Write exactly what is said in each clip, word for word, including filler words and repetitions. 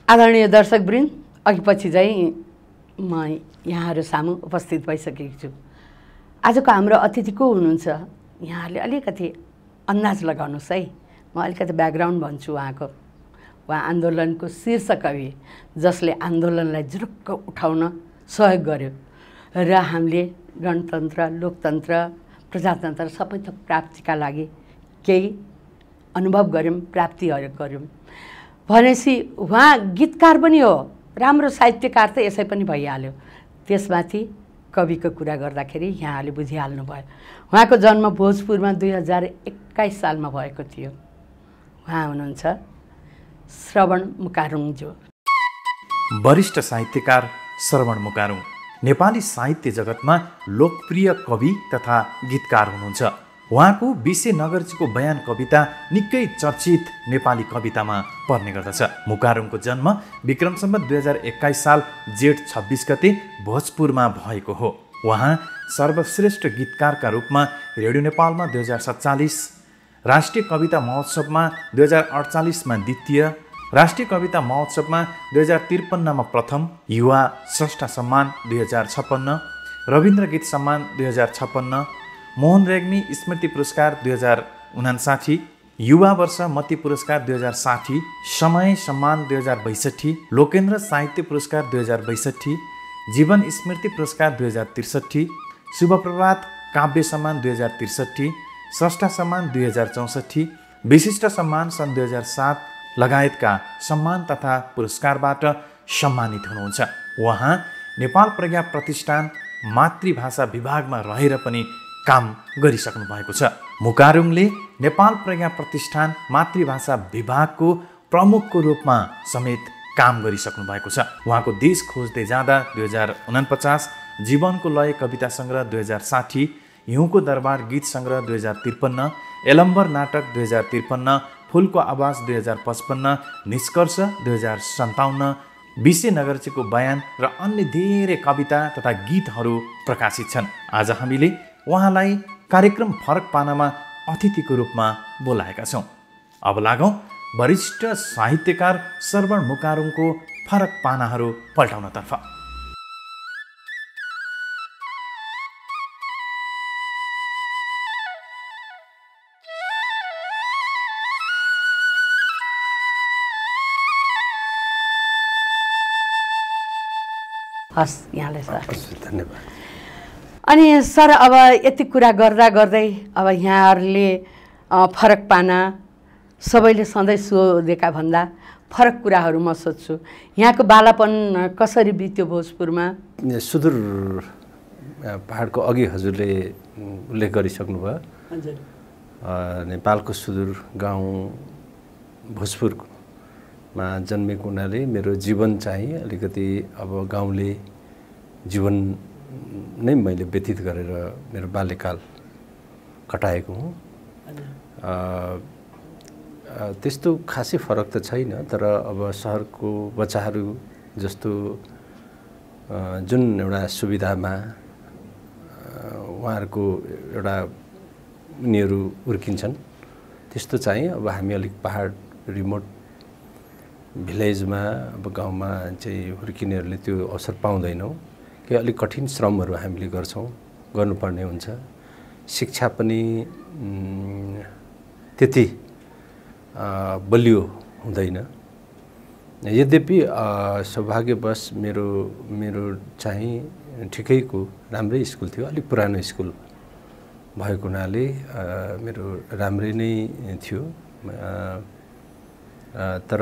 आदरणीय दर्शकवृन्द, अघिपछि चाहिँ म यहाँहरू सामु उपस्थित भइसकेको छु। आजको हाम्रो अतिथि को हुनुहुन्छ यहाँहरूले अलिकति अन्दाज लगाउनुहोस् है। म अलिकति ब्याकग्राउन्ड भन्छु उहाँको। उहाँ आन्दोलनको शीर्ष कवि जसले आन्दोलनलाई जुरुक्क उठाउन सहयोग गर्यो र हामीले गणतन्त्र, लोकतन्त्र, प्रजातन्त्र सबै थोक प्राप्तिका लागि केही अनुभव गऱ्यौँ, प्राप्तिहरू गऱ्यौँ भनेपछि उहाँ गीतकार पनि हो, राम्रो साहित्यकार त यसै पनि भइहाल्यो। त्यसमाथि कविको कुरा गर्दाखेरि यहाँहरूले बुझिहाल्नु भयो। उहाँको जन्म भोजपुरमा दुई हजार एक्काइस सालमा भएको थियो। उहाँ हुनुहुन्छ श्रवण मुकारुङज्यू। वरिष्ठ साहित्यकार श्रवण मुकारुङ नेपाली साहित्य जगतमा लोकप्रिय कवि तथा गीतकार हुनुहुन्छ। उहाँको विषय नगरजीको बयान कविता निकै चर्चित नेपाली कवितामा पर्ने गर्दछ। मुकारुङको जन्म विक्रम सम्वत दुई हजार एक्काइस साल जेठ छब्बिस गते भोजपुरमा भएको हो। उहाँ सर्वश्रेष्ठ गीतकारका रूपमा रेडियो नेपालमा दुई हजार सत्तालिस, राष्ट्रिय कविता महोत्सवमा दुई हजार अडचालिसमा द्वितीय, राष्ट्रिय कविता महोत्सवमा दुई हजार त्रिपन्नमा प्रथम, युवा स्रष्टा सम्मान दुई हजार छप्पन्न, रविन्द्र गीत सम्मान दुई हजार छप्पन्न, मोहन रेग्मी स्मृति पुरस्कार दुई हजार उनासाठी, युवा वर्ष मती पुरस्कार दुई हजार साठी, समय सम्मान दुई हजार बैसठी, लोकेन्द्र साहित्य पुरस्कार दुई हजार बैसठी, जीवन स्मृति पुरस्कार दुई हजार त्रिसठी, शुभप्रभात काव्य सम्मान दुई हजार त्रिसठी, स्रष्टा सम्मान दुई हजार चौसठी, विशिष्ट सम्मान सन् दुई हजार सात लगायतका सम्मान तथा पुरस्कारबाट सम्मानित हुनुहुन्छ। उहाँ नेपाल प्रज्ञा प्रतिष्ठान मातृभाषा विभागमा रहेर पनि काम गरिसक्नु भएको छ। मुकारुङले नेपाल प्रज्ञा प्रतिष्ठान मातृभाषा विभागको प्रमुखको रूपमा समेत काम गरिसक्नु भएको छ। उहाँको देश खोज्दै जाँदा दुई हजार उनपचास, जीवनको लय कविता सङ्ग्रह दुई हजार साठी, हिउँको दरबार गीत सङ्ग्रह दुई हजार त्रिपन्न, एलम्बर नाटक दुई हजार त्रिपन्न, फुलको आवाज दुई हजार पचपन्न, निष्कर्ष दुई हजार सन्ताउन्न, विषय नगरजीको बयान र अन्य धेरै कविता तथा गीतहरू प्रकाशित छन्। आज हामीले उहाँलाई कार्यक्रम फरक पानामा अतिथिको रूपमा बोलाएका छौँ। अब लागौँ वरिष्ठ साहित्यकार श्रवण मुकारुङको फरक पानाहरू पल्टाउनतर्फ। हस्, यहाँलाई सर धन्यवाद। अनि सर, अब यति कुरा गर्दा गर्दै अब यहाँहरूले फरक पाना सबैले सधैँ सोधेका भन्दा फरक कुराहरू म सोध्छु। यहाँको बालापन कसरी बित्यो भोजपुरमा? सुदूर पहाडको अघि हजुरले उल्लेख गरिसक्नुभयो। हजुर, नेपालको सुदूर गाउँ भोजपुरमा जन्मेको हुनाले मेरो जीवन चाहिँ अलिकति अब गाउँले जीवन नै मैले व्यतीत गरेर मेरो बाल्यकाल कटाएको हुँ। त्यस्तो खासै फरक त छैन, तर अब सहरको बच्चाहरू जस्तो जुन एउटा सुविधामा उहाँहरूको एउटा उनीहरू हुर्किन्छन् त्यस्तो चाहिँ अब हामी अलिक पहाड रिमोट भिलेजमा अब गाउँमा चाहिँ हुर्किनेहरूले त्यो अवसर पाउँदैनौँ। कि अलिक कठिन श्रमहरू हामीले गर्छौँ, गर्नुपर्ने हुन्छ। शिक्षा पनि त्यति बलियो हुँदैन। यद्यपि सौभाग्यवश मेरो मेरो चाहिँ ठिकैको राम्रै स्कुल थियो, अलिक पुरानो स्कुल भएको हुनाले मेरो राम्रै नै थियो। तर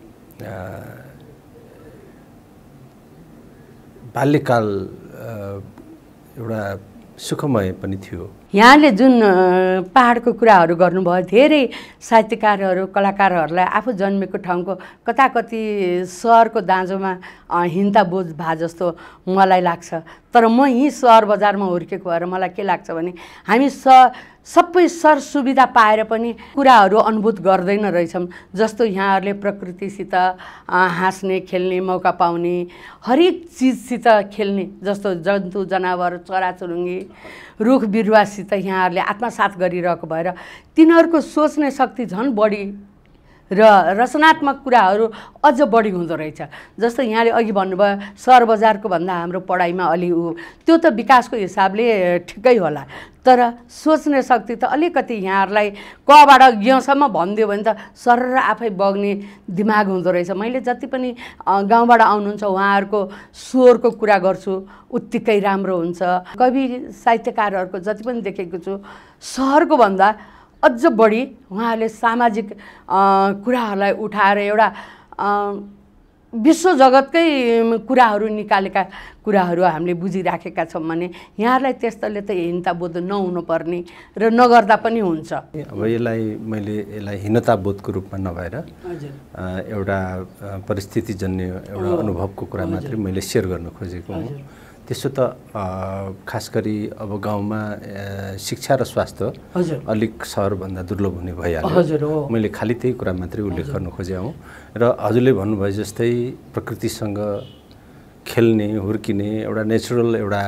बाल्यकाल एउटा सुखमय पनि थियो। यहाँले जुन पहाडको कुराहरू गर्नुभयो, धेरै साहित्यकारहरू, कलाकारहरूलाई आफू जन्मेको ठाउँको कता कति सहरको दाँजोमा हिँड्दा बोझ भए जस्तो मलाई लाग्छ। तर म यहीँ सहर बजारमा हुर्केको भएर मलाई के लाग्छ भने हामी स सबै सर सुविधा पाएर पनि कुराहरू अनुभूत गर्दैन रहेछौँ। जस्तो यहाँहरूले प्रकृतिसित हाँस्ने, खेल्ने मौका पाउने, हरेक चिजसित खेल्ने, जस्तो जन्तु जनावर, चराचुरुङ्गी, रुख बिरुवासित यहाँहरूले आत्मसात गरिरहेको भएर तिनीहरूको सोच्ने शक्ति झन् बढी र रचनात्मक कुराहरू अझ बढी हुँदो रहेछ। जस्तो यहाँले अघि भन्नुभयो सहर बजारको भन्दा हाम्रो पढाइमा अलि ऊ त्यो त विकासको हिसाबले ठिकै होला, तर सोच्ने शक्ति त अलिकति यहाँहरूलाई कबाट ज्ञसम्म भनिदियो भने त सरर आफै बग्ने दिमाग हुँदो रहेछ। मैले जति पनि गाउँबाट आउनुहुन्छ उहाँहरूको स्वरको कुरा गर्छु, उत्तिकै राम्रो हुन्छ। कवि साहित्यकारहरूको जति पनि देखेको छु सहरको भन्दा अझ बढी उहाँहरूले सामाजिक कुराहरूलाई उठाएर एउटा विश्व जगतकै कुराहरू निकालेका कुराहरू हामीले बुझिराखेका छौँ भने यहाँहरूलाई त्यस्तोले त हीनताबोध नहुनुपर्ने र नगर्दा पनि हुन्छ। अब यसलाई मैले यसलाई हीनताबोधको रूपमा नभएर एउटा परिस्थितिजन्य एउटा अनुभवको कुरा मात्रै मैले सेयर गर्न खोजेको हुँ। त्यसो त खास गरी अब गाउँमा शिक्षा र स्वास्थ्य अलिक सहरभन्दा दुर्लभ हुने भइहाल्यो। मैले खालि त्यही कुरा मात्रै उल्लेख गर्न खोजेँ हुँ। र हजुरले भन्नुभयो जस्तै प्रकृतिसँग खेल्ने हुर्किने एउटा नेचुरल एउटा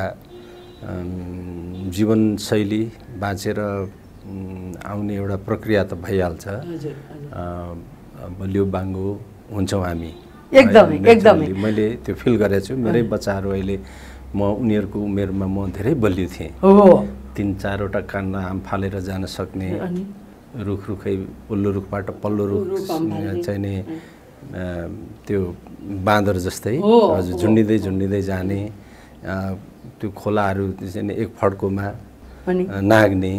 जीवनशैली बाँचेर आउने एउटा प्रक्रिया त भइहाल्छ। बलियो बाङ्गो हुन्छौँ हामी एकदमै एकदमै। मैले त्यो फिल गरेको छु। मेरै बच्चाहरू अहिले म उनीहरूको उमेरमा म धेरै बलियो थिएँ। तिन चारवटा कानमा आम फालेर जान सक्ने, रुख रुखै पल्लो रुखबाट पल्लो रुख चाहिने त्यो बाँदर जस्तै हजुर झुन्डिँदै झुन्डिँदै जाने, त्यो खोलाहरू चाहिँ एक फड्कोमा नाग्ने।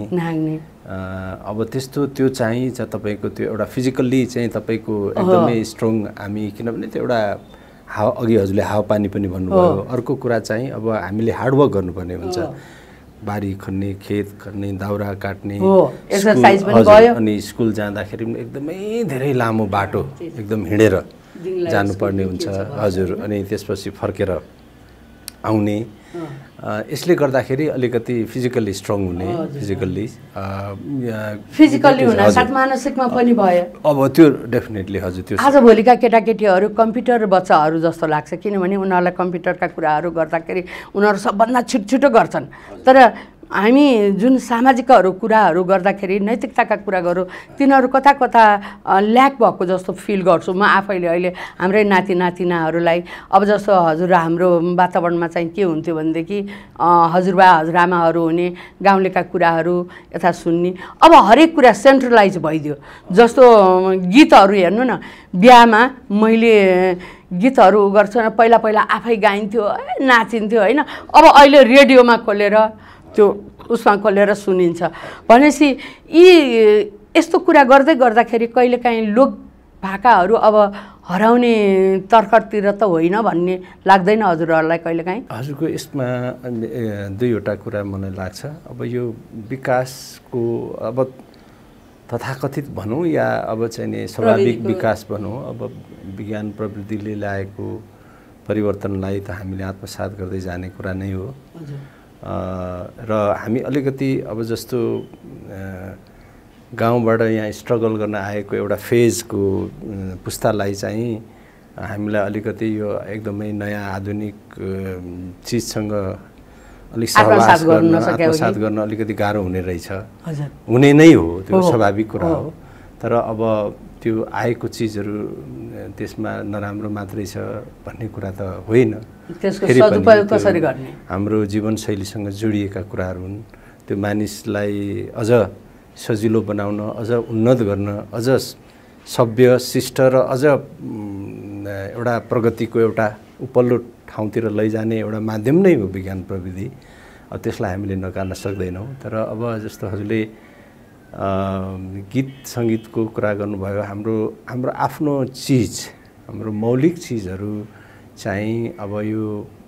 अब त्यस्तो त्यो चाहिँ तपाईँको त्यो एउटा फिजिकल्ली चाहिँ तपाईँको एकदमै स्ट्रङ हामी, किनभने त्यो एउटा हावा अघि हजुरले हावापानी पनि भन्नुभयो। अर्को कुरा चाहिँ अब हामीले हार्डवर्क गर्नुपर्ने हुन्छ। बारी खन्ने, खेत खन्ने, दाउरा काट्ने, एक्सरसाइज पनि भयो। अनि स्कुल जाँदाखेरि पनि एकदमै धेरै लामो बाटो एकदम हिँडेर जानुपर्ने हुन्छ हजुर। अनि त्यसपछि फर्केर आउने। यसले गर्दाखेरि अलिकति फिजिकल्ली स्ट्रङ हुने, फिजिकल्ली फिजिकल्ली हुनासाथ मानसिकमा पनि भयो। अब त्यो डेफिनेटली हजुर। त्यो आजभोलिका केटाकेटीहरू कम्प्युटर बच्चाहरू जस्तो लाग्छ, किनभने उनीहरूलाई कम्प्युटरका कुराहरू गर्दाखेरि उनीहरू सबभन्दा छिटो छिटो गर्छन्। तर हामी जुन सामाजिकहरू कुराहरू गर्दाखेरि नैतिकताका कुरा गरौँ, तिनीहरू कता कता ल्याक भएको जस्तो फिल गर्छु म आफैले। अहिले हाम्रै नाति नातिनाहरूलाई अब जस्तो हजुर हाम्रो वातावरणमा चाहिँ के हुन्थ्यो भनेदेखि हजुरबा हजुरआमाहरू हुने, गाउँलेका कुराहरू यथा सुन्ने। अब हरेक कुरा सेन्ट्रलाइज भइदियो। जस्तो गीतहरू हेर्नु न, बिहामा मैले गीतहरू गर्छु पहिला पहिला आफै गाइन्थ्यो, नाचिन्थ्यो होइन। अब अहिले रेडियोमा खोलेर त्यो उसमा खोलेर सुनिन्छ भनेपछि यी यस्तो कुरा गर्दै गर्दाखेरि कहिलेकाहीँ लोक भाकाहरू अब हराउने तर्खरतिर त होइन भन्ने लाग्दैन हजुरहरूलाई कहिलेकाहीँ? हजुरको यसमा दुईवटा कुरा मलाई लाग्छ। अब यो विकासको अब तथाकथित भनौँ या अब चाहिँ नि स्वाभाविक विकास भनौँ, अब विज्ञान प्रविधिले ल्याएको परिवर्तनलाई त हामीले आत्मसात गर्दै जाने कुरा नै हो। र हामी अलिकति अब जस्तो गाउँबाट यहाँ स्ट्रगल गर्न आएको एउटा फेजको पुस्तालाई चाहिँ हामीलाई अलिकति यो एकदमै नयाँ आधुनिक चिजसँग अलिक सहवास गर्न आत्मसात गर्न अलिकति गाह्रो हुने रहेछ। हुने नै हो, त्यो स्वाभाविक कुरा हो। तर अब त्यो आएको चिजहरू त्यसमा नराम्रो मात्रै छ भन्ने कुरा त होइन। त्यसको सदुपयोग कसरी गर्ने? हाम्रो जीवनशैलीसँग जोडिएका कुराहरू हुन्। त्यो मानिसलाई अझ सजिलो बनाउन, अझ उन्नत गर्न, अझ सभ्य शिष्ट र अझ एउटा प्रगतिको एउटा उपल्लो ठाउँतिर लैजाने एउटा माध्यम नै हो विज्ञान प्रविधि। अब त्यसलाई हामीले नकार्न सक्दैनौँ। तर अब जस्तो हजुरले गीत सङ्गीतको कुरा गर्नुभयो, हाम्रो हाम्रो आफ्नो चिज, हाम्रो मौलिक चिजहरू चाहिँ अब यो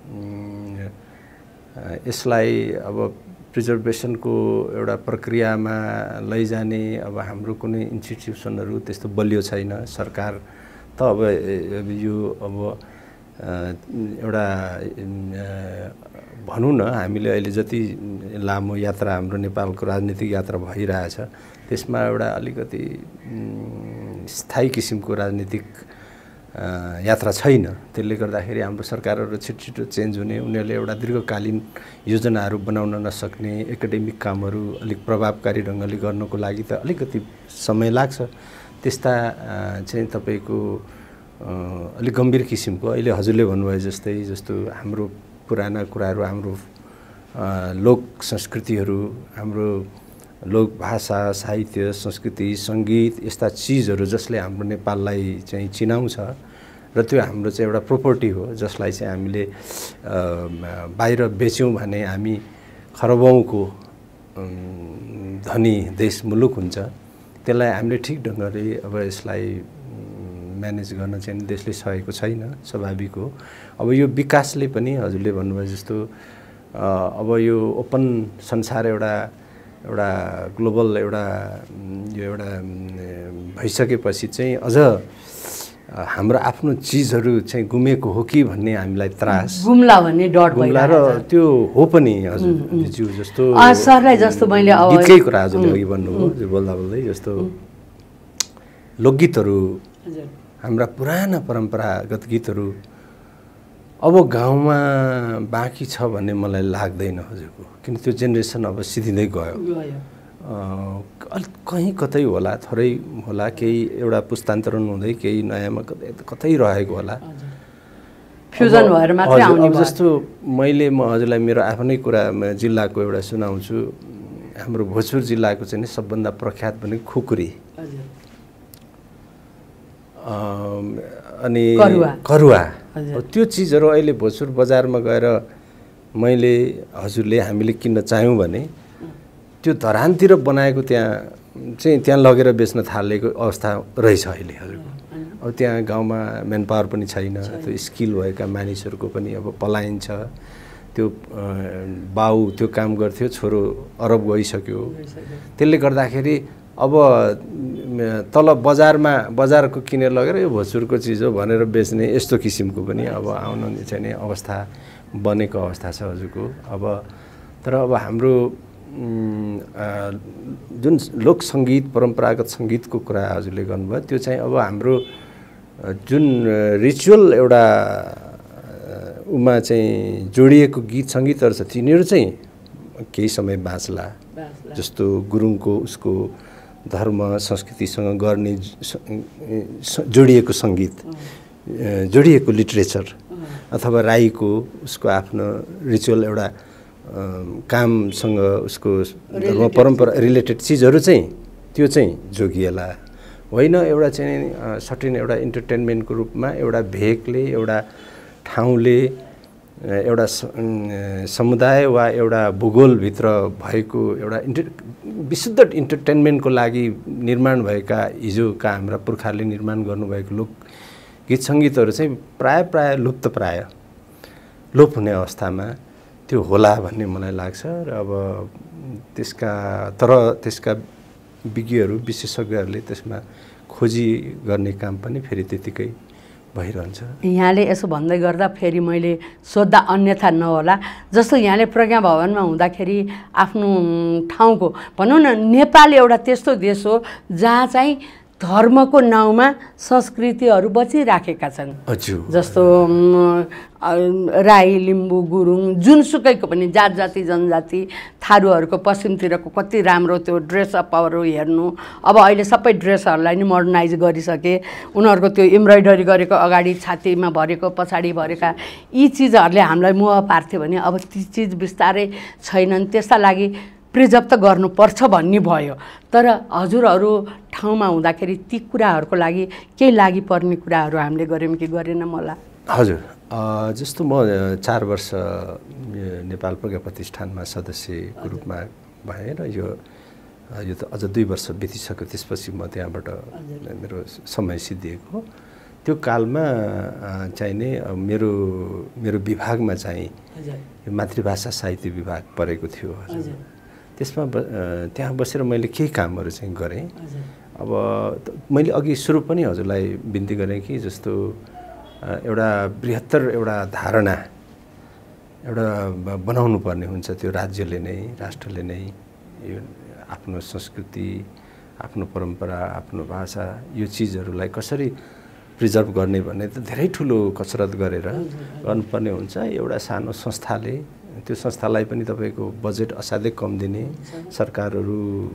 यसलाई अब प्रिजर्भेसनको एउटा प्रक्रियामा लैजाने अब हाम्रो कुनै इन्स्टिट्युसनहरू त्यस्तो बलियो छैन। सरकार त अब यो अब एउटा भनौँ न हामीले अहिले जति लामो यात्रा हाम्रो नेपालको राजनीतिक यात्रा भइरहेछ त्यसमा एउटा अलिकति स्थायी किसिमको राजनीतिक यात्रा छैन। त्यसले गर्दाखेरि हाम्रो सरकारहरू छिटो छिटो चेन्ज हुने, उनीहरूले एउटा दीर्घकालीन योजनाहरू बनाउन नसक्ने, एकाडेमिक कामहरू अलिक प्रभावकारी ढङ्गले गर्नको लागि त अलिकति समय लाग्छ। त्यस्ता चाहिँ तपाईँको अलिक गम्भीर किसिमको अहिले हजुरले भन्नुभयो जस्तै जस्तो हाम्रो पुराना कुराहरू हाम्रो लोक संस्कृतिहरू हाम्रो लोक भाषा साहित्य संस्कृति सङ्गीत यस्ता चिजहरू जसले हाम्रो नेपाललाई चाहिँ चिनाउँछ र त्यो हाम्रो चाहिँ एउटा प्रोपर्टी हो जसलाई चाहिँ हामीले बाहिर बेच्यौँ भने हामी खरबौँको धनी देश मुलुक हुन्छ त्यसलाई हामीले ठिक ढङ्गले अब यसलाई म्यानेज गर्न चाहिँ देशले सकेको छैन स्वाभाविक हो। अब यो विकासले पनि हजुरले भन्नुभयो जस्तो अब यो ओपन संसार एउटा एउटा ग्लोबल एउटा यो एउटा भइसकेपछि चाहिँ अझ हाम्रो आफ्नो चिजहरू चाहिँ गुमेको हो कि भन्ने हामीलाई त्रास गुम्ला भन्ने डर गुम्ला र त्यो हो पनि हजुर ज्यू जस्तो सरलाई जस्तो मैले गीतकै कुरा हजुरले अघि भन्नुभयो हजुर बोल्दा बोल्दै जस्तो लोकगीतहरू हाम्रा पुराना परम्परागत गीतहरू अब गाउँमा बाँकी छ भन्ने मलाई लाग्दैन हजुरको किन त्यो जेनेरेसन अब सिधिँदै गयो अलिक कहीँ कतै होला थोरै होला केही एउटा पुस्तान्तरण हुँदै केही नयाँमा कतै कतै रहेको होला फ्युजन भएर मात्रै आउने अब जस्तो मैले म हजुरलाई मेरो आफ्नै कुरा जिल्लाको एउटा सुनाउँछु हाम्रो भोजपुर जिल्लाको चाहिँ सबभन्दा प्रख्यात भनेको खुकुरी अनि करुवा त्यो चिजहरू अहिले भोजपुर बजारमा गएर मैले हजुरले हामीले किन्न चाह्यौँ भने त्यो धरानतिर बनाएको त्यहाँ चाहिँ त्यहाँ लगेर बेच्न थालेको अवस्था रहेछ अहिले हजुरको। अब त्यहाँ गाउँमा म्यान पावर पनि छैन त्यो स्किल भएका मानिसहरूको पनि अब पलायन छ त्यो बाउ त्यो काम गर्थ्यो छोरो अरब गइसक्यो त्यसले गर्दाखेरि अब तल बजारमा बजारको किनेर लगेर यो भोजपुरको चिज हो भनेर बेच्ने यस्तो किसिमको पनि अब आउनु चाहिँ अवस्था बनेको अवस्था छ हजुरको। अब तर अब हाम्रो जुन लोक सङ्गीत परम्परागत सङ्गीतको कुरा हजुरले गर्नुभयो त्यो चाहिँ अब हाम्रो जुन रिचुअल एउटा उमा चाहिँ जोडिएको गीत सङ्गीतहरू छ तिनीहरू चाहिँ केही समय बाँच्ला जस्तो गुरुङको उसको धर्म संस्कृतिसँग गर्ने जोडिएको सङ्गीत जोडिएको लिटरेचर अथवा राईको उसको आफ्नो रिचुअल एउटा कामसँग उसको धर्म परम्परा रिलेटेड चिजहरू चाहिँ त्यो चाहिँ जोगिएला होइन एउटा चाहिँ सर्टेन एउटा इन्टरटेनमेन्टको रूपमा एउटा भेकले एउटा ठाउँले एउटा समुदाय वा एउटा भूगोलभित्र भएको एउटा इन्टर विशुद्ध इन्टरटेनमेन्टको लागि निर्माण भएका हिजोका हाम्रा पुर्खाहरूले निर्माण गर्नुभएको लोक गीत सङ्गीतहरू चाहिँ प्राय प्राय लुप्त प्राय लोप हुने अवस्थामा त्यो होला भन्ने मलाई लाग्छ र अब त्यसका तर त्यसका विज्ञहरू विशेषज्ञहरूले त्यसमा खोजी गर्ने काम पनि फेरि त्यतिकै भइरहन्छ। यहाँले यसो भन्दै गर्दा फेरि मैले सोद्धा अन्यथा नहोला जस्तो यहाँले प्रज्ञा भवनमा हुँदाखेरि आफ्नो ठाउँको भनौँ न नेपाल एउटा त्यस्तो देश हो जहाँ चाहिँ धर्मको नाउँमा संस्कृतिहरू बचिराखेका छन् जस्तो राई लिम्बू गुरुङ जुनसुकैको पनि जात जाति जनजाति थारूहरूको पश्चिमतिरको कति राम्रो त्यो ड्रेसअपहरू हेर्नु अब अहिले सबै ड्रेसहरूलाई नि मोडर्नाइज गरिसके उनीहरूको त्यो एम्ब्रोइडरी गरेको अगाडि छातीमा भरेको पछाडि भरेका यी चिजहरूले हामीलाई मोह पार्थ्यो भने अब ती चिज बिस्तारै छैनन् त्यसका लागि प्रिजर्भ त गर्नुपर्छ भन्ने भयो। तर हजुरहरू ठाउँमा हुँदाखेरि ती कुराहरूको लागि केही लागि पर्ने कुराहरू हामीले गऱ्यौँ कि गरेनौँ होला? हजुर जस्तो म चार वर्ष नेपाल प्रज्ञा प्रतिष्ठानमा सदस्यको रूपमा भएँ र यो यो त अझ दुई वर्ष बितिसक्यो त्यसपछि म त्यहाँबाट मेरो समय सिद्धिएको त्यो कालमा चाहिने मेरो मेरो विभागमा चाहिँ मातृभाषा साहित्य विभाग परेको थियो हजुर। त्यसमा त्यहाँ बसेर मैले केही कामहरू चाहिँ गरेँ। अब मैले अघि सुरु पनि हजुरलाई बिन्ती गरेँ कि जस्तो एउटा बृहत्तर एउटा धारणा एउटा बनाउनु पर्ने हुन्छ त्यो राज्यले नै राष्ट्रले नै यो आफ्नो संस्कृति आफ्नो परम्परा आफ्नो भाषा यो चिजहरूलाई कसरी प्रिजर्भ गर्ने भन्ने त धेरै ठुलो कसरत गरेर गर्नुपर्ने हुन्छ। एउटा सानो संस्थाले त्यो संस्थालाई पनि तपाईँको बजेट असाध्यै कम दिने सरकारहरूको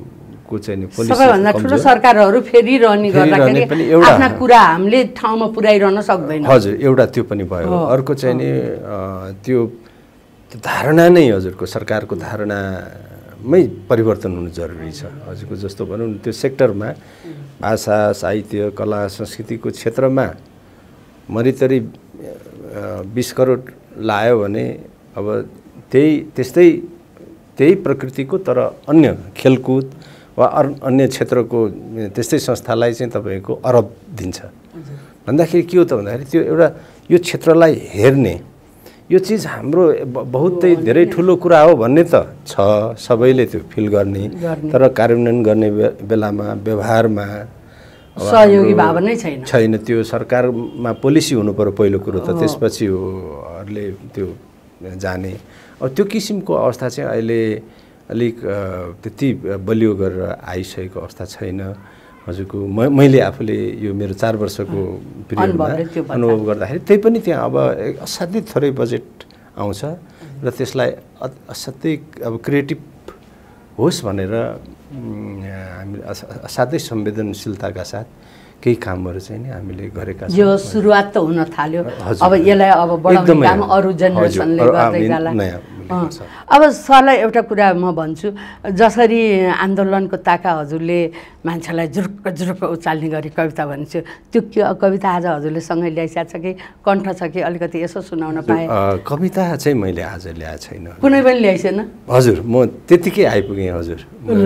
सरकारको चाहिँ नि पोलिसी सबैभन्दा ठुलो सरकारहरू फेरिरहने गर्दाखेरि आफ्ना कुरा हामीले ठाउँमा पुर्याइरहन सक्दैन। हजुर, एउटा त्यो पनि भयो। अर्को चाहिँ नि त्यो धारणा नै हजुरको सरकारको धारणामै परिवर्तन हुनु जरुरी छ। हजुरको जस्तो भनौँ त्यो सेक्टरमा भाषा साहित्य कला संस्कृतिको क्षेत्रमा मरितरी बिस करोड लायो भने अब त्यही त्यस्तै त्यही प्रकृतिको तर अन्य खेलकुद वा अन्य क्षेत्रको त्यस्तै संस्थालाई चाहिँ तपाईँको अरब दिन्छ भन्दाखेरि के हो त भन्दाखेरि त्यो एउटा यो क्षेत्रलाई हेर्ने यो चिज हाम्रो बहुतै धेरै ठुलो कुरा हो भन्ने त छ, सबैले त्यो फिल गर्ने, तर कार्यान्वयन गर्ने बेलामा व्यवहारमा सहयोगी भाव नै छैन छैन त्यो सरकारमा पोलिसी हुनु पर्यो पहिलो कुरो त, त्यसपछि हो अरूले त्यो जाने। अब त्यो किसिमको अवस्था चाहिँ अहिले अलिक त्यति बलियो गरेर आइसकेको अवस्था छैन। हजुरको म मैले आफूले यो मेरो चार वर्षको पिरियडमा अनुभव गर्दाखेरि त्यही पनि त्यहाँ अब असाध्यै थोरै बजेट आउँछ र त्यसलाई असाध्यै अब क्रिएटिभ होस् भनेर हामी असाध्यै संवेदनशीलताका साथ केही कामहरू चाहिँ नि हामीले गरेका छौँ। यो सुरुवात त हुन थाल्यो, अब यसलाई अब बढाउने काम अरू जेनेरेसनले गर्दै जाला। अब सरलाई एउटा कुरा म भन्छु, जसरी आन्दोलनको ताका हजुरले मान्छेलाई जुरुक्क जुरुक्क उचाल्ने गरी कविता भनिन्छ, त्यो के कविता आज हजुरले सँगै ल्याइसकेको छ कि कण्ठ छ कि अलिकति यसो सुनाउन पाएँ? कविता चाहिँ मैले आज ल्याएको छैन, कुनै पनि ल्याइसेन? हजुर, म त्यतिकै आइपुगेँ हजुर।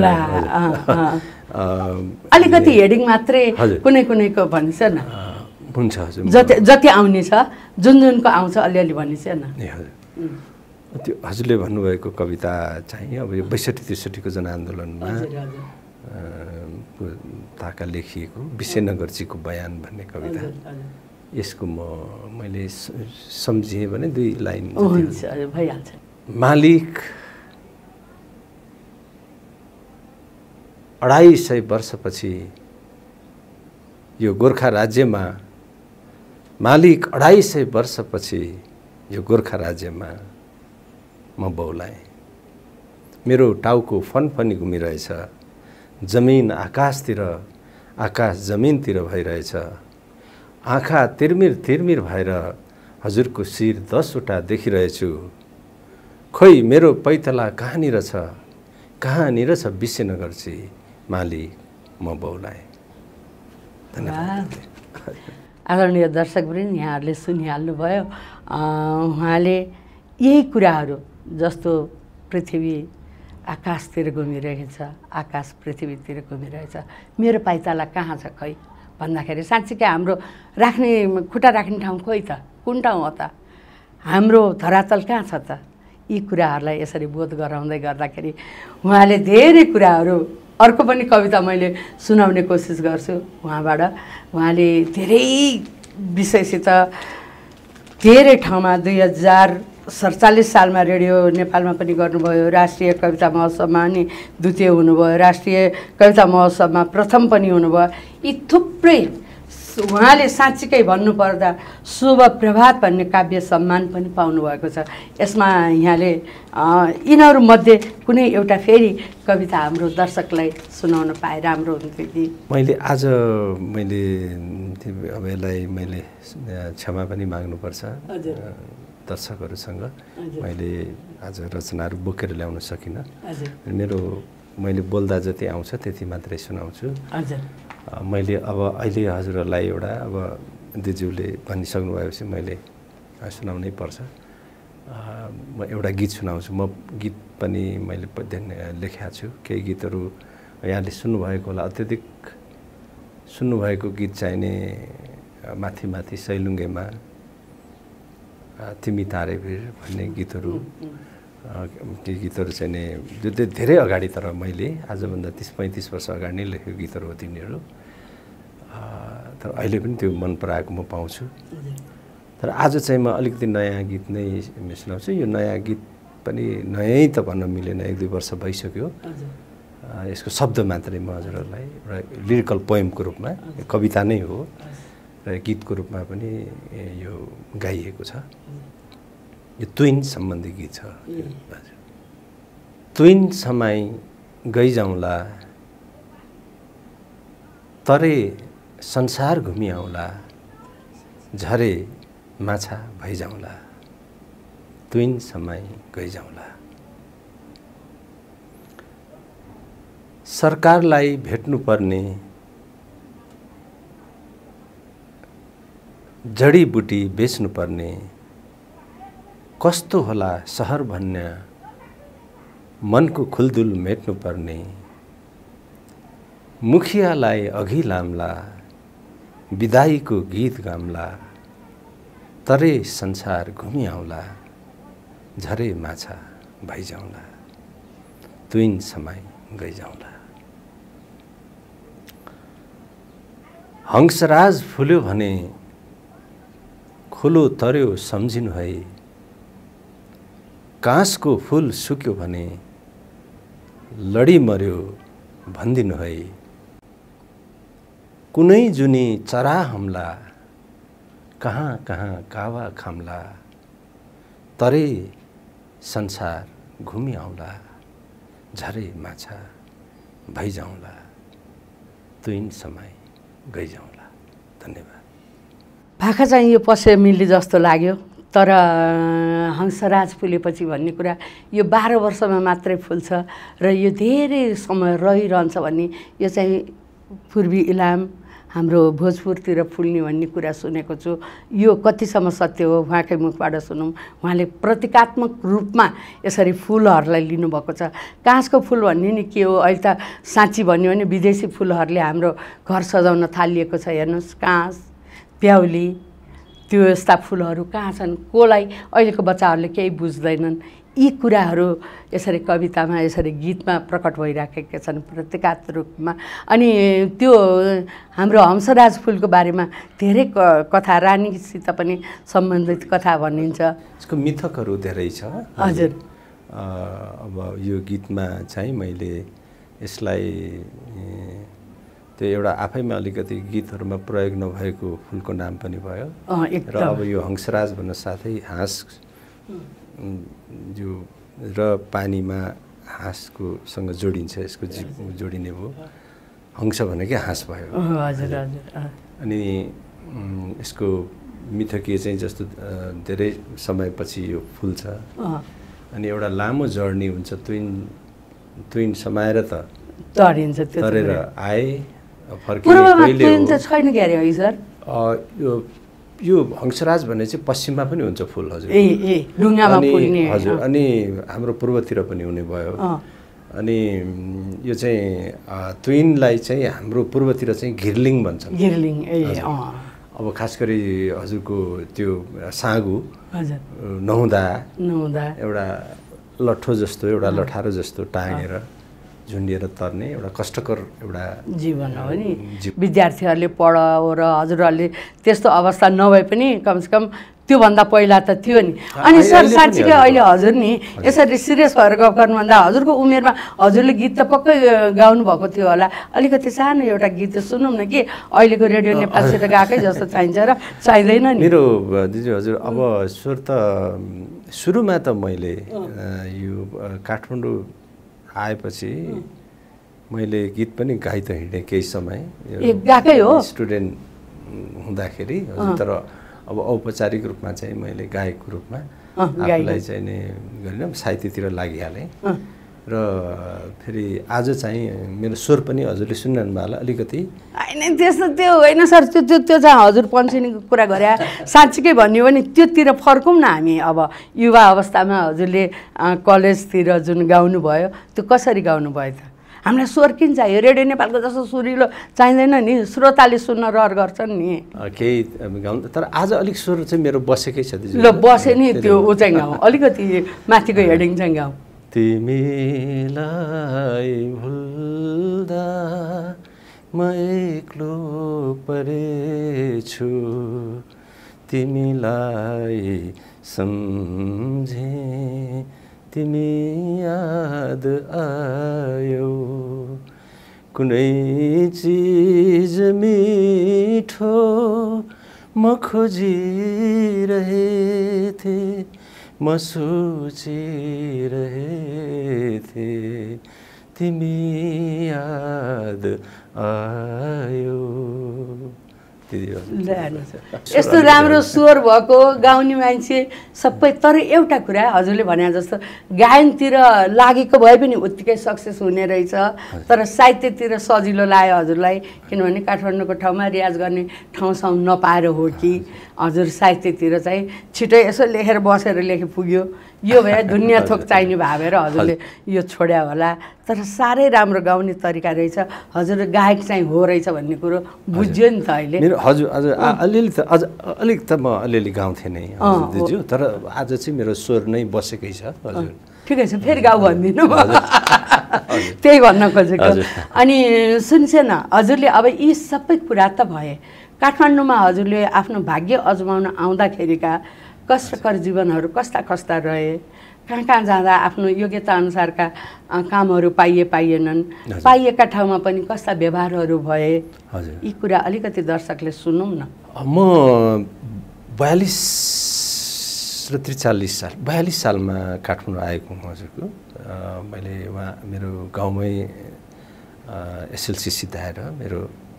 अलिकति हेडिङ मात्रै कुनै कुनैको भनिन्छ न? हुन्छ हजुर, जति जति आउने छ, जुन जुनको आउँछ अलिअलि भनिन्छ न? त्यो हजुरले भन्नुभएको कविता चाहिँ अब यो बैसठी त्रिसठीको जनआन्दोलनमा ताका लेखिएको विशेनगरजीको बयान भन्ने कविता, यसको म मैले सम्झेँ भने दुई लाइन भइहाल्छ। मालिक अढाई सय वर्षपछि यो गोर्खा राज्यमा मालिक अढाई सय वर्षपछि यो गोर्खा राज्यमा म बौलाएँ। मेरो टाउको फनफनी घुमिरहेछ, जमिन आकाशतिर आकाश जमिनतिर भइरहेछ, आँखा तिर्मिर तिर्मिर भएर हजुरको शिर दसवटा देखिरहेछु। खोइ मेरो पैतला कहाँनिर छ, कहाँनिर छ विशेनगरजी, मालिक म बौलाएँ। धन्यवाद। आदरणीय दर्शकवृन्द, यहाँहरूले सुनिहाल्नुभयो। उहाँले यही कुराहरू जस्तो पृथ्वी आकाशतिर घुमिरहेछ, आकाश पृथ्वीतिर घुमिरहेछ, मेरो पाइताला कहाँ छ खै भन्दाखेरि साँच्चीकै हाम्रो राख्ने खुट्टा राख्ने ठाउँ खोइ त, कुन ठाउँ हो त, हाम्रो धरातल कहाँ छ त? यी कुराहरूलाई यसरी बोध गराउँदै गर्दाखेरि उहाँले धेरै कुराहरू, अर्को पनि कविता मैले सुनाउने कोसिस गर्छु उहाँबाट। उहाँले धेरै विषयसित धेरै ठाउँमा दुई हजार सडचालिस सालमा रेडियो नेपालमा पनि गर्नुभयो, राष्ट्रिय कविता महोत्सवमा नि द्वितीय हुनुभयो, राष्ट्रिय कविता महोत्सवमा प्रथम पनि हुनुभयो। यी थुप्रै उहाँले साँच्चीकै भन्नुपर्दा शुभ प्रभात भन्ने काव्य सम्मान पनि पाउनुभएको छ। यसमा यहाँले यिनीहरूमध्ये कुनै एउटा फेरि कविता हाम्रो दर्शकलाई सुनाउन पाए राम्रो हुन्थ्यो कि? मैले आज मैले अब यसलाई मैले क्षमा पनि माग्नुपर्छ दर्शकहरूसँग, मैले आज रचनाहरू बोकेर ल्याउन सकिनँ। मेरो मैले बोल्दा जति आउँछ त्यति मात्रै सुनाउँछु। मैले अब अहिले हजुरहरूलाई एउटा अब दिदीज्यूले भनिसक्नु भएपछि मैले सुनाउनै पर्छ। म एउटा गीत सुनाउँछु। म गीत पनि मैले लेखेको छु, केही गीतहरू यहाँले सुन्नुभएको होला। अत्यधिक सुन्नुभएको गीत चाहिने माथि माथि सैलुङ्गेमा तिमी तारेभिर भन्ने गीतहरू, केही गीतहरू चाहिँ नि जो धेरै अगाडि, तर मैले आजभन्दा तिस पैँतिस वर्ष अगाडि नै लेखेको गीतहरू हो तिनीहरू। तर अहिले पनि त्यो मन पराएको म पाउँछु। तर आज चाहिँ म अलिकति नयाँ गीत नै सुनाउँछु। यो नयाँ गीत पनि नयाँ त भन्न मिलेन, एक दुई वर्ष भइसक्यो। यसको शब्द मात्रै म हजुरहरूलाई एउटा लिरिकल पोएमको रूपमा, कविता नै हो र गीतको रूपमा पनि यो गाइएको छ। यो तुइन सम्बन्धी गीत छ। तुइन समाई गइजाउँला तरे संसार घुमिआउला झरे माछा भइजाउँला तुइन समय गइजाउँला। सरकारलाई भेट्नुपर्ने जडीबुटी बेच्नुपर्ने कस्तो होला सहर भन्ने मनको खुल्दुल मेट्नुपर्ने मुखियालाई अघि लाम्ला बिदाईको गीत गाम्ला तरे संसार घुमिआउला झरे माछा भइजाउँला तुइन समय गइजाउँला। हंसराज फुल्यो भने खोलो तर्यो सम्झिनु है काँसको फूल सुक्यो भने लडी मर्यो भनिदिनु है कुनै जुनी चरा हमला कहाँ कहाँ कावा खाम्ला तरे संसार घुमिआउला झरे माछा भइजाउँला तुइन समय गइजाउँला। धन्यवाद। भाका चाहिँ यो पसे मिल्ने जस्तो लाग्यो तर हंसराज फुलेपछि भन्ने कुरा यो बाह्र वर्षमा मात्रै फुल्छ र यो धेरै समय रहिरहन्छ भन्ने यो चाहिँ पूर्वी इलाम हाम्रो भोजपुरतिर फुल्ने भन्ने कुरा सुनेको छु। यो कतिसम्म सत्य हो उहाँकै मुखबाट सुनौँ। उहाँले प्रतीकात्मक रूपमा यसरी फुलहरूलाई लिनुभएको छ। काँसको फुल भन्ने नि के हो अहिले त साँच्ची भन्यो भने विदेशी फुलहरूले हाम्रो घर सजाउन थालिएको छ। हेर्नुहोस् काँस प्याउली त्यो यस्ता फुलहरू कहाँ छन् कसलाई अहिलेको बच्चाहरूले केही बुझ्दैनन्। यी कुराहरू यसरी कवितामा यसरी गीतमा प्रकट भइराखेका छन् प्रतीकात्मक रूपमा। अनि त्यो हाम्रो हंसराज फुलको बारेमा धेरै कथा रानीसित पनि सम्बन्धित कथा भनिन्छ। यसको मिथकहरू धेरै छ। हजुर। अब यो गीतमा चाहिँ मैले यसलाई त्यो एउटा आफैमा अलिकति गीतहरूमा प्रयोग नभएको फुलको नाम पनि भयो र अब यो हंसराज भन्न साथै हाँस जो र पानीमा हाँसको सँग जोडिन्छ यसको जोडिने भयो हंस भनेकै हाँस भयो। हजुर हजुर। अनि यसको मिथकीय चाहिँ जस्तो धेरै समयपछि यो फुल्छ अनि एउटा लामो जर्नी हुन्छ तुइन तुइन समाएर त तरिन्छ त्यो तरेर आए पूर्वमा तुइन त छैन क्यारे है सर। यो यो हंसराज भन्ने चाहिँ पश्चिममा पनि हुन्छ फुल। हजुर। ए ए ढुङ्गामा फुल्ने। हजुर। अनि हाम्रो पूर्वतिर पनि हुने भयो। अनि यो चाहिँ तुइनलाई चाहिँ हाम्रो पूर्वतिर चाहिँ घिर्लिङ भन्छन्। घिर्लिङ ए अब खास गरी हजुरको त्यो साँगु हजुर नहुँदा नहुँदा एउटा लट्ठो जस्तो एउटा लठारो जस्तो टाँगेर झुन्डिएर तर्ने एउटा कष्टकर एउटा जीवन हो नि। विद्यार्थीहरूले पढाओ र हजुरहरूले त्यस्तो अवस्था नभए पनि कमसेकम त्योभन्दा पहिला त थियो नि। अनि सर साँच्चीकै अहिले हजुर नि यसरी सिरियस भएर गफ गर्नुभन्दा हजुरको उमेरमा हजुरले गीत त पक्कै गाउनु भएको थियो होला। अलिकति सानो एउटा गीत सुनौँ न कि अहिलेको रेडियो नेपालसित गएकै जस्तो चाहिन्छ र चाहिँदैन नि। मेरो दिदी हजुर अब स्वर त सुरुमा त मैले यो काठमाडौँ आएपछि मैले गीत पनि गाइ त हिँडेँ केही समय गएकै हो स्टुडेन्ट हुँदाखेरि। तर अब औपचारिक रूपमा चाहिँ मैले गायकको रूपमा आफूलाई चाहिँ नि गरिनँ साहित्यतिर लागिहालेँ र फेरि आज चाहिँ मेरो स्वर पनि हजुरले सुन्नु होला अलिकति होइन त्यस्तो त्यो होइन सर। त्यो त्यो त्यो चाहिँ हजुर पन्छिनीको कुरा गरे साँच्चीकै भन्यो भने त्योतिर फर्कौँ न हामी। अब युवा अवस्थामा हजुरले कलेजतिर जुन गाउनु भयो त्यो कसरी गाउनु भयो त? हामीलाई स्वर किन चाहियो? रेडियो नेपालको जस्तो सुरिलो चाहिँदैन नि, श्रोताले सुन्न रहर गर्छन् नि। केही गाउनु तर आज अलिक स्वर चाहिँ मेरो बसेकै छ। ल बसे नि त्यो ऊ चाहिँ गाउँ अलिकति माथिको हेडिङ चाहिँ गाउँ। तिमीलाई भुल्दा म एक्लो परेछु तिमीलाई सम्झे तिमी याद आयो कुनै चिज मिठो म खोजिरहेथे म सोचिरहेथे तिमी याद आयो यस्तो राम्रो स्वर भएको गाउने मान्छे सबै। तर एउटा कुरा हजुरले भने जस्तो गायनतिर लागेको भए पनि उत्तिकै सक्सेस हुने रहेछ, तर साहित्यतिर सजिलो लाग्यो हजुरलाई, किनभने काठमाडौँको ठाउँमा रियाज गर्ने ठाउँसँग नपाएर हो कि हजुर साहित्यतिर चाहिँ छिटै यसो लेखेर बसेर लेखे पुग्यो, यो भए दुनियाँ थोक चाहिने भावेर हजुरले यो छोड्या होला। तर साह्रै राम्रो गाउने तरिका रहेछ, हजुर गायक चाहिँ हो रहेछ भन्ने कुरो बुझ्यो नि त अहिले। मेरो हजुर हजुर अलिअलि त अझ अलिक त म अलिअलि गाउँथेँ नै हजुर दिजु, तर आज चाहिँ मेरो स्वर नै बसेकै छ हजुर। ठिकै छ, फेरि गाउँ भनिदिनु त्यही भन्न खोजेको। अनि सुन्छे न हजुरले अब यी सबै कुरा त भए, काठमाडौँमा हजुरले आफ्नो भाग्य अजमाउन आउँदाखेरिका कष्टकर जीवनहरू कस्ता कस्ता रहे, कहाँ कहाँ जाँदा आफ्नो योग्यता अनुसारका कामहरू पाइए पाइएनन्, पाइएका ठाउँमा पनि कस्ता व्यवहारहरू भए, यी कुरा अलिकति दर्शकले सुनौँ न। म बयालिस र त्रिचालिस साल बयालिस सालमा काठमाडौँ आएको हुँ हजुरको। मैले उहाँ मेरो गाउँमै एसएलसी सिद्धाएर मेरो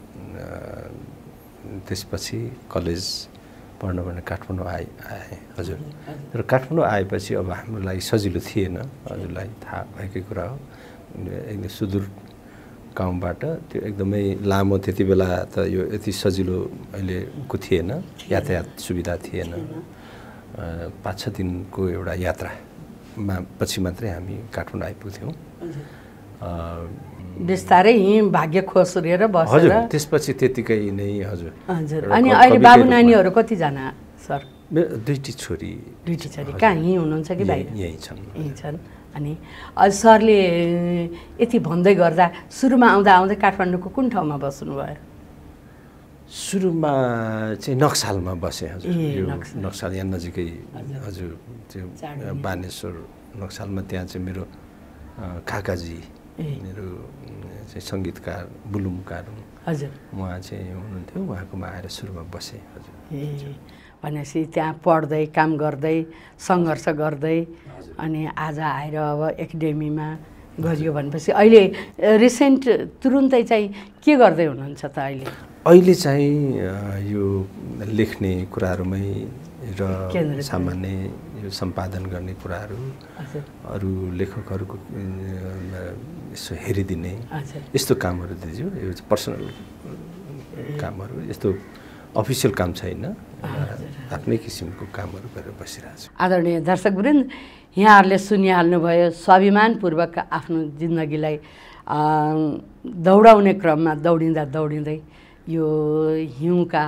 त्यसपछि कलेज पढ्न भने काठमाडौँ आए आएँ हजुर। र काठमाडौँ आएपछि अब हाम्रो लागि सजिलो थिएन, हजुरलाई थाहा भएकै कुरा हो। एकदम सुदूर गाउँबाट त्यो एकदमै लामो, त्यति बेला त यो यति सजिलो अहिलेको थिएन, यातायात सुविधा थिएन। पाँच छ दिनको एउटा यात्रामा पछि मात्रै हामी काठमाडौँ आइपुग्थ्यौँ। बिस्तारै हिँ भाग्य खोसेर बसेर हजुर त्यसपछि त्यतिकै नै हजुर। हजुर अनि अहिले बाबु नानीहरू कतिजना सर? दुईटी छोरी। दुईटी छोरी कहाँ यहीँ हुनुहुन्छ कि बाहिर? यहीँ छन्। यहीँ छन्। अनि सरले यति भन्दै गर्दा सुरुमा आउँदा आउँदै काठमाडौँको कुन ठाउँमा बस्नुभयो? सुरुमा चाहिँ नक्सालमा बसेँ हजुर। यो नक्साल यहाँ नजिकै हजुर, त्यो बानेश्वर नक्सालमा। त्यहाँ चाहिँ मेरो काकाजी मेरो चाहिँ सङ्गीतकार बुलुमकार हजुर, उहाँ चाहिँ हुनुहुन्थ्यो, उहाँकोमा आएर सुरुमा बसेँ हजुर। ए भनेपछि त्यहाँ पढ्दै काम गर्दै सङ्घर्ष गर्दै अनि आज आएर अब एकाडेमीमा गरियो भनेपछि अहिले रिसेन्ट तुरुन्तै चाहिँ के गर्दै हुनुहुन्छ त अहिले? अहिले चाहिँ यो लेख्ने कुराहरूमै र सामान्य यो सम्पादन गर्ने कुराहरू, अरू लेखकहरूको यसो हेरिदिने यस्तो कामहरू दिन्छु। यो पर्सनल कामहरू, यस्तो अफिसियल काम छैन, आफ्नै किसिमको कामहरू गरेर बसिरहेको छु। आदरणीय दर्शकवृन्द, यहाँहरूले सुनिहाल्नुभयो स्वाभिमानपूर्वक आफ्नो जिन्दगीलाई दौडाउने क्रममा दौडिँदा दौडिँदै यो हिउँका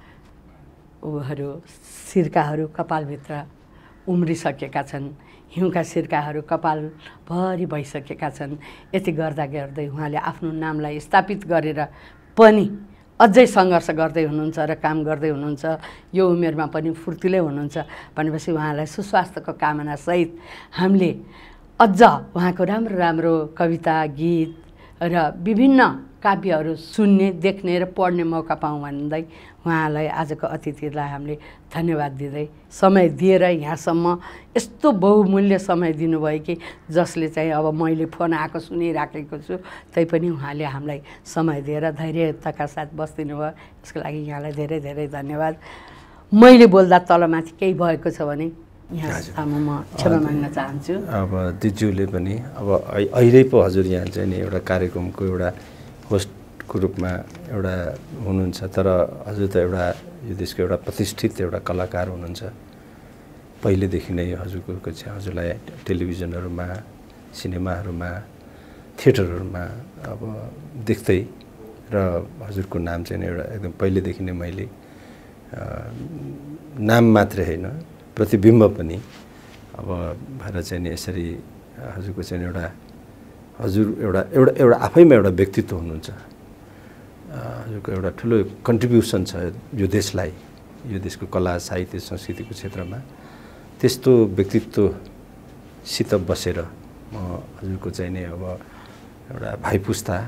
ऊहरू सिर्काहरू कपालभित्र उम्रिसकेका छन्, हिउँका सिर्काहरू कपालभरि भइसकेका छन्। यति गर्दा गर्दै उहाँले आफ्नो नामलाई स्थापित गरेर पनि अझै सङ्घर्ष गर्दै हुनुहुन्छ र काम गर्दै हुनुहुन्छ। यो उमेरमा पनि फुर्तिलै हुनुहुन्छ भनेपछि उहाँलाई सुस्वास्थ्यको कामनासहित हामीले अझ उहाँको राम्रो राम्रो कविता, गीत र विभिन्न काव्यहरू सुन्ने, देख्ने र पढ्ने मौका पाऊँ भन्दै उहाँलाई आजको अतिथिलाई हामीले धन्यवाद दिँदै समय दिएर यहाँसम्म यस्तो बहुमूल्य समय दिनुभयो कि जसले चाहिँ अब मैले फोन आएको सुनिराखेको छु तैपनि उहाँले हामीलाई समय दिएर धैर्यताका साथ बस्दिनु भयो। यसको लागि यहाँलाई धेरै धेरै धन्यवाद। मैले बोल्दा तलमाथि केही भएको छ भने यहाँ सामु म क्षमा माग्न चाहन्छु। अब दिज्यूले पनि अब अहिले पो हजुर यहाँ चाहिँ नि एउटा कार्यक्रमको एउटा होस्टको रूपमा एउटा हुनुहुन्छ, तर हजुर त एउटा यो देशको एउटा प्रतिष्ठित एउटा कलाकार हुनुहुन्छ। पहिलेदेखि नै हजुरको चाहिँ हजुरलाई टेलिभिजनहरूमा, सिनेमाहरूमा, थिएटरहरूमा अब देख्दै र हजुरको नाम चाहिँ एउटा एकदम पहिलेदेखि नै मैले नाम मात्रै होइन प्रतिबिम्ब पनि अब भएर चाहिँ नि यसरी हजुरको चाहिँ एउटा हजुर एउटा एउटा एउटा आफैमा एउटा व्यक्तित्व हुनुहुन्छ। हजुरको एउटा ठुलो कन्ट्रिब्युसन छ यो देशलाई, यो देशको कला, साहित्य, संस्कृतिको क्षेत्रमा। त्यस्तो व्यक्तित्वसित बसेर म हजुरको चाहिँ नि अब एउटा भाइ पुस्ता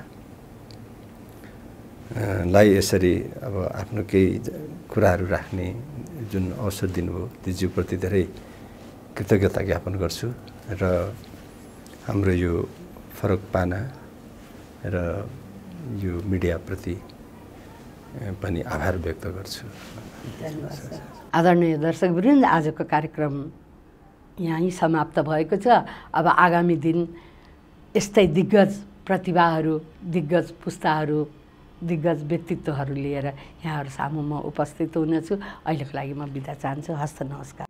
लाई यसरी अब आफ्नो केही कुराहरू राख्ने जुन अवसर दिनुभयो दिज्यूप्रति धेरै कृतज्ञता ज्ञापन गर्छु। र हाम्रो यो फरक पाना र यो मिडियाप्रति पनि आभार व्यक्त गर्छु। आदरणीय दर्शकवृन्द, आजको कार्यक्रम यहीँ समाप्त भएको छ। अब आगामी दिन यस्तै दिग्गज प्रतिभाहरू, दिग्गज पुस्ताहरू, दिग्गज व्यक्तित्वहरू लिएर यहाँहरू सामु म उपस्थित हुनेछु। अहिलेको लागि म बिदा चाहन्छु। हस्त नमस्कार।